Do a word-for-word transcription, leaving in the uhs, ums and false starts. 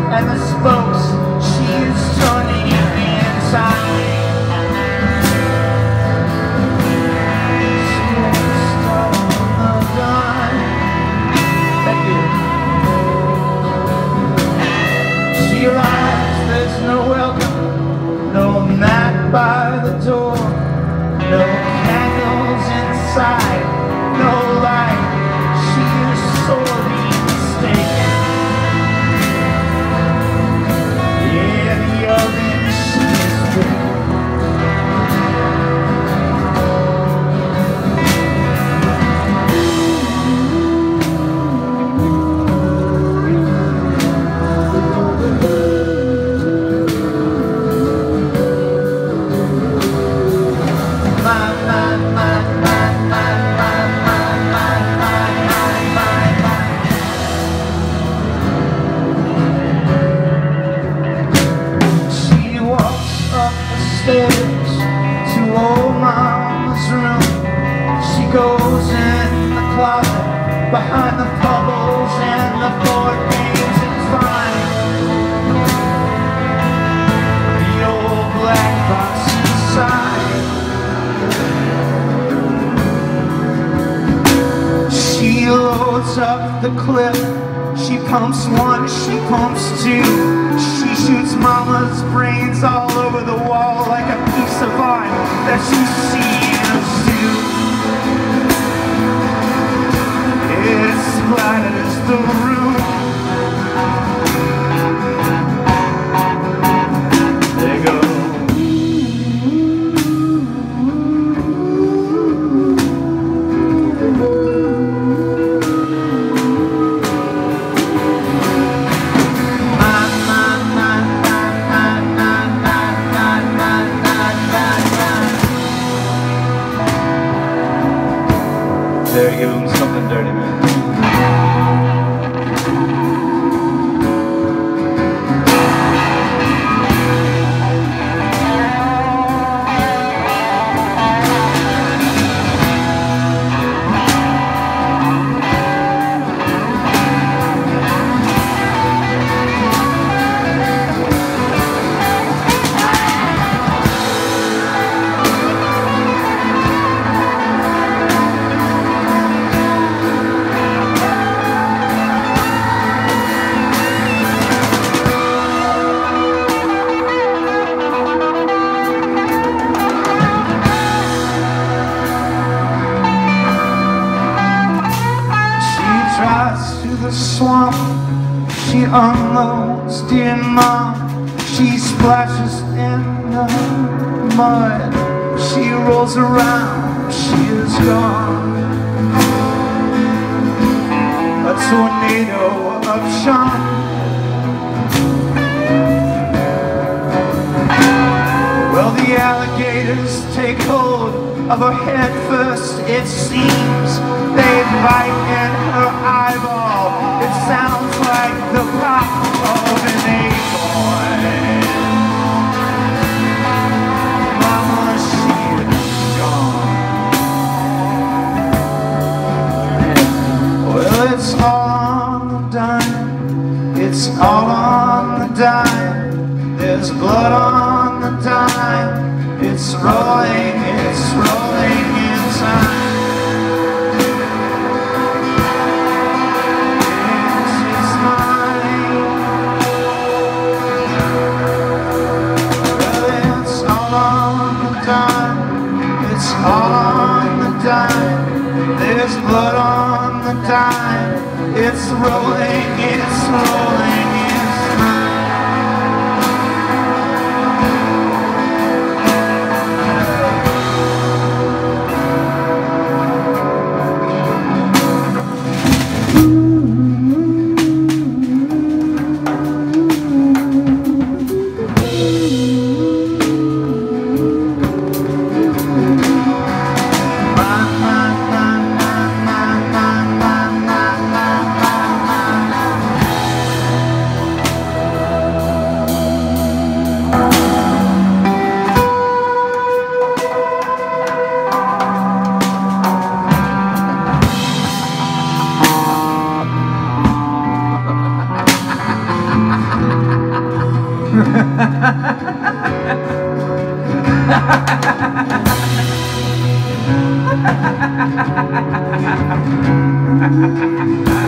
and the spokes she's turning inside. Thank you. She arrives, there's no welcome, no mat by the door, no candles inside, no light. She is sorely mistaken. Yeah, the oven she is breaking. To old Mama's room, she goes in the closet behind the bubbles and the board games and finds the old black box inside. She loads up the clip. She pumps one, she pumps two. She shoots Mama's brains all over the wall like a piece of art that you see in a stew. It splatters the room. There goes. There, give him something dirty, man. To the swamp, she unloads, dear Mom. She splashes in the mud. She rolls around, she is gone. A tornado of Sean. Well, the alligators take hold of her head first, it seems. They bite in her eyeball. It sounds like the pop of an acorn. Mama, she is gone. Well, it's all on the dime. It's all on the dime. There's blood on the dime. It's rolling, it's rolling in time. It's all on the dime. There's blood on the dime. It's rolling, it's rolling, it's mine. Ha ha ha ha ha ha.